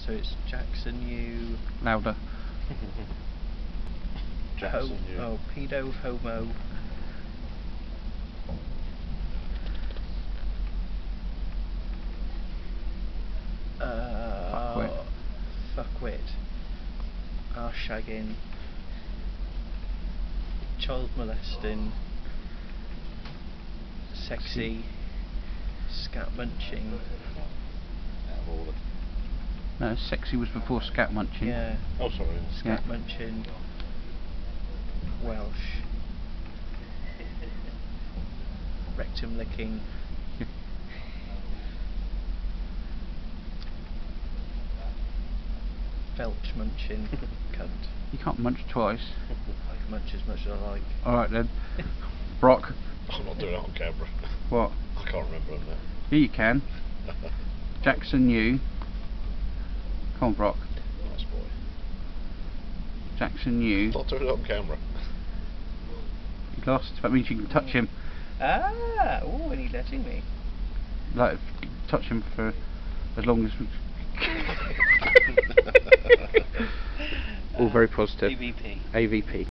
So it's Jackson, you... Louder. Jackson, you. Oh, Paedo, homo. Fuckwit. Arshagging. Child molesting. Sexy. Scat-munching. No, sexy was before scat-munching. Yeah. Oh, sorry. Scat-munching. Welsh. Rectum licking. Felch munching. Cunt. You can't munch twice. I can munch as much as I like. Alright then. Brock. I'm not doing it on camera. What? I can't remember them now. Here you can. Jackson, you. Come on, Brock. Nice boy. Jackson, you. I'm not doing it on camera. You lost. That means you can touch him. Ah! Oh, and he's letting me. Like, touch him for as long as... All very positive. AVP. AVP.